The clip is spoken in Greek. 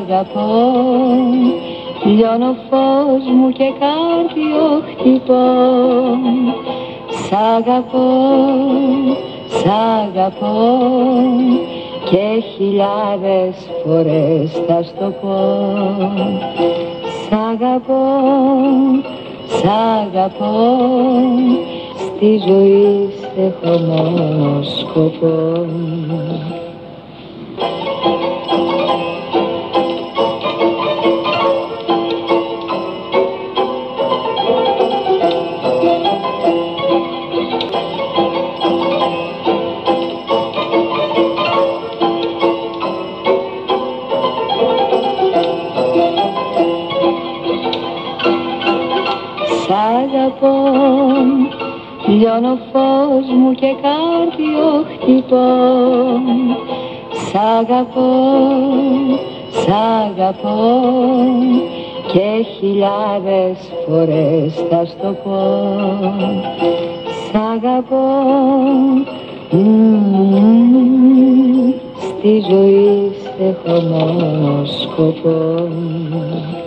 αγαπώ, λιώνω φως μου και κάρδιο χτυπώ. Σ' αγαπώ, σ' αγαπώ και χιλιάδες φορές θα στο πω. Σ' αγαπώ, σ' αγαπώ, στη ζωή σ' έχω μόνο σκοπό. Σ' αγαπώ, λιώνω φως μου και κάρδιο χτυπώ. Σ' αγαπώ, σ' αγαπώ και χιλιάδες φορές θα στο πω. Σ' αγαπώ, στη ζωή σ' έχω μόνο σκοπό.